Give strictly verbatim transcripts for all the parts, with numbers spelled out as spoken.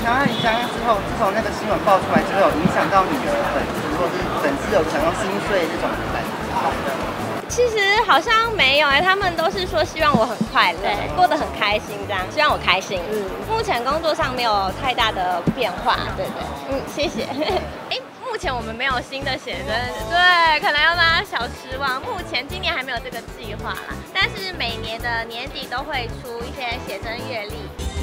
想要你讲之后，自从那个新闻爆出来之后，有影响到你的粉丝，或者是粉丝有想要心碎这种感觉？ 其实好像没有哎、欸，他们都是说希望我很快乐，过得很开心这样，希望我开心。嗯，目前工作上没有太大的变化，对对，嗯，谢谢。哎、欸，目前我们没有新的写真，对，可能要让大家小失望。目前今年还没有这个计划啦，但是每年的年底都会出一些写真月历。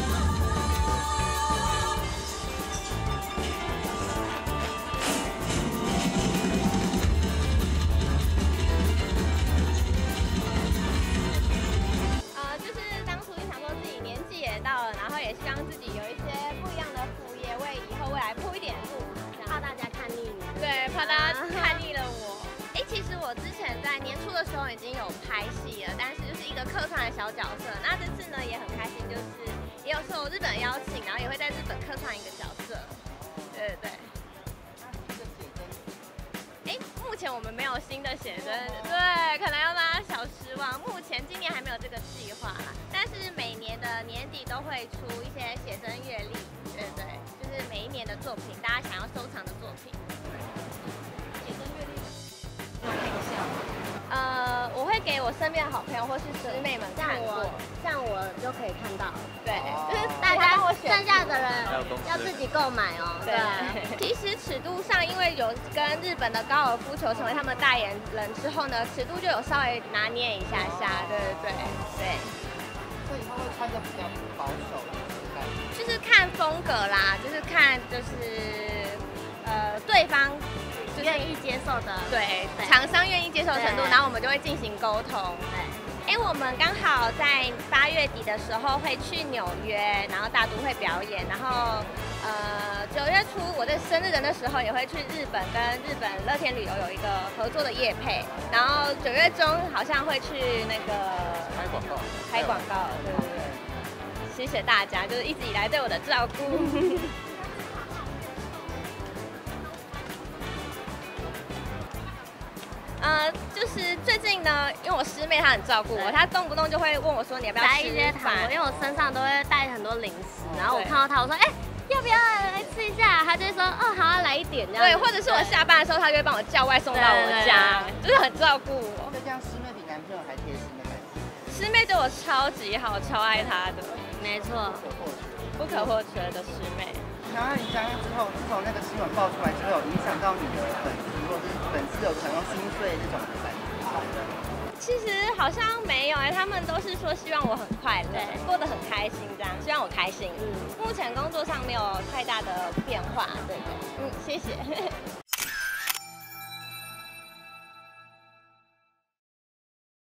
到了，然后也希望自己有一些不一样的副业，为以后未来铺一点路。 怕大家看腻你， 对，怕大家看腻了我。哎，其实我之前在年初的时候已经有拍戏了，但是就是一个客串的小角色。那这次呢也很开心，就是也有受日本邀请，然后也会在日本客串一个角色。对对对。哎，目前我们没有新的写真，对，可能要让大家小失望。目前今年还没有这个计划啦，但是每年的年底都会出一些写真月历，对对，就是每一年的作品，大家想要收藏的作品。写真月历，我看一下。呃，我会给我身边的好朋友或是师妹们看过， 这样我就可以看到。 对，就是大家剩下的人要自己购买哦。 对，其实尺度上，因为有跟日本的高尔夫球成为他们的代言人之后呢，尺度就有稍微拿捏一下下。对对对对。 所以他会穿着比较保守的感觉。 就是看风格啦，就是看就是呃对方。 愿意接受的， 对，厂商愿意接受的程度，然后我们就会进行沟通。对，哎，我们刚好在八月底的时候会去纽约，然后大都会表演，然后呃九月初我在生日的那时候也会去日本，跟日本乐天旅游有一个合作的业配，然后九月中好像会去那个拍广告， 拍广告，对对对，谢谢大家，就是一直以来对我的照顾。呃，就是最近呢，因为我师妹她很照顾我，她动不动就会问我说你要不要吃一些糖果，因为我身上都会带很多零食，然后我看到她，我说哎、欸，要不要来吃一下？她就会说哦好，要来一点这样。 对，或者是我下班的时候，她就会帮我叫外送到我家，就是很照顾我。 就这样，师妹比男朋友还贴心的感觉。 师妹对我超级好，超爱她的， 没错， 不可或缺的师妹。 然后你讲之后，自从那个新闻爆出来之后，有影响到你的粉丝，或者是粉丝有想要心碎这种感觉？ 其实好像没有哎、欸，他们都是说希望我很快乐，过得很开心这样，希望我开心。嗯，目前工作上没有太大的变化，对对，嗯，谢谢。